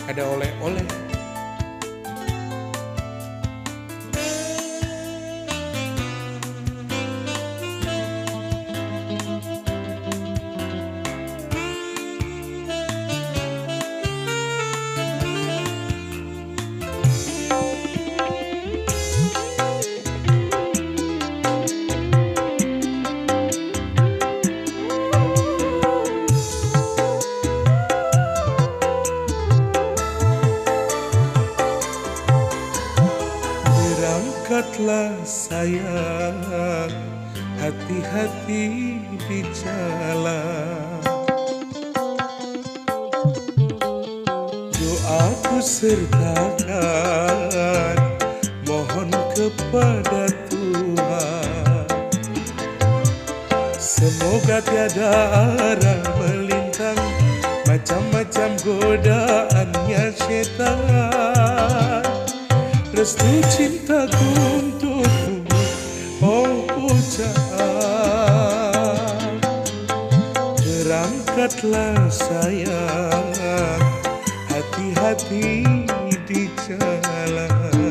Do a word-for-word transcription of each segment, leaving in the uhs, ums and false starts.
ada oleh-oleh. Berangkatlah sayang, hati-hati di jalan. Doaku sertakan, mohon kepada Tuhan. Semoga tiada arah melintang, macam-macam godaannya setan. Restu cintaku untukmu, oh pujaan. Berangkatlah sayang, hati-hati di jalan.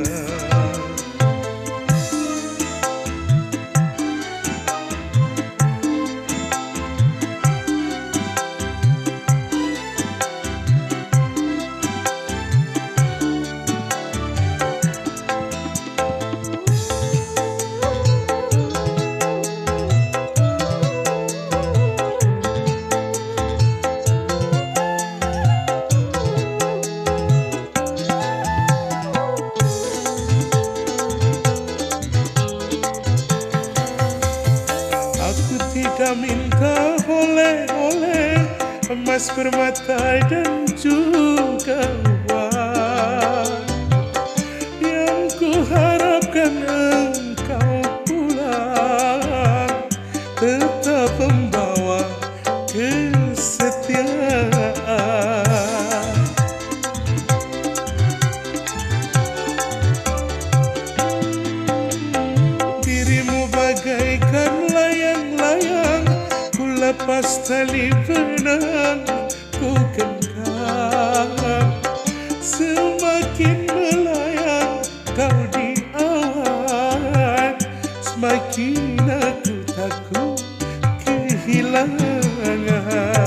Tidak minta oleh-oleh emas, permata dan juga uang. Yang ku harapkan engkau pulang, tetap membawa kesetiaan. Dirimu bagaikan layang-layang, ku lepas tali benang, ku genggam. Semakin melayang kau di awan, semakin aku takut kehilangan.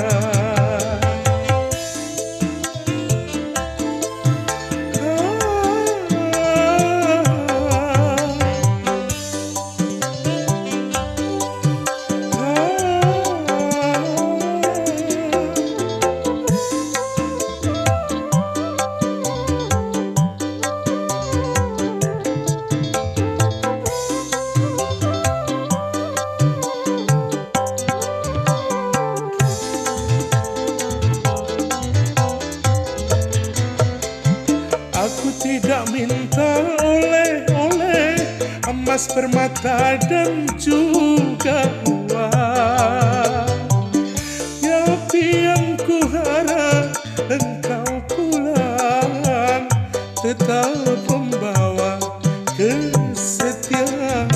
Aku tidak minta oleh-oleh emas, permata dan juga uang. Tapi yang ku harap engkau pulang, tetap membawa kesetiaan.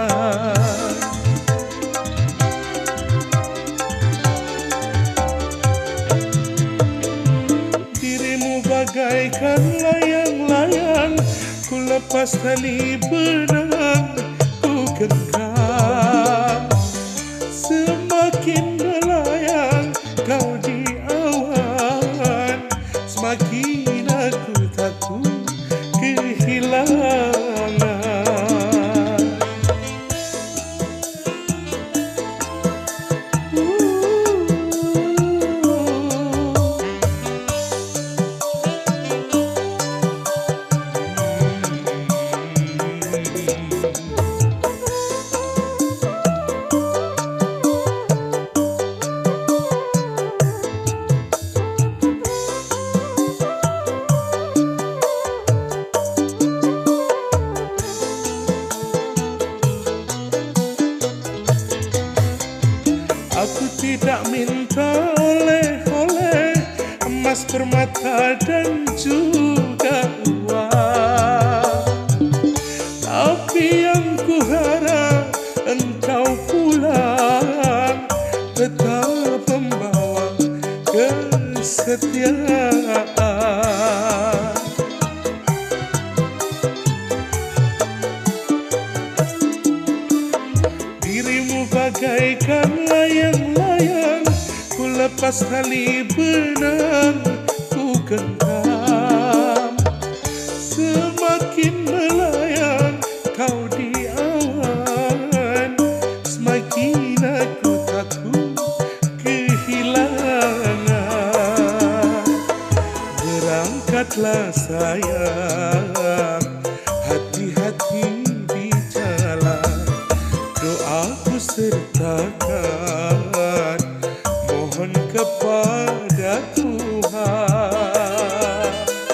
Dirimu bagaikan layang-layang, ku lepas tali benang, ku genggam. Semakin melayang kau di awan, semakin aku takut kehilangan. Aku tidak minta oleh-oleh emas, permata dan juga uang. Tapi yang ku harap engkau pulang, tetap membawa kesetiaan. Lepas tali benang ku genggam, semakin melayang kau di awan, semakin aku takut kehilangan. Berangkatlah sayang, hati-hati di jalan, doaku sertakan, mohon kepada Tuhan.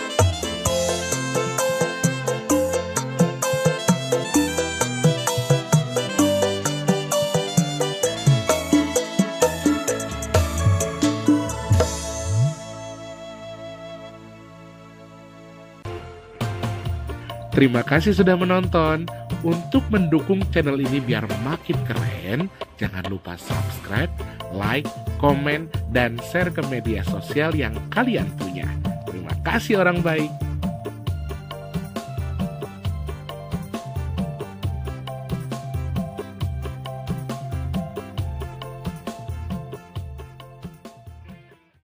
Terima kasih sudah menonton. Untuk mendukung channel ini biar makin keren, jangan lupa subscribe, like, komen, dan share ke media sosial yang kalian punya. Terima kasih orang baik.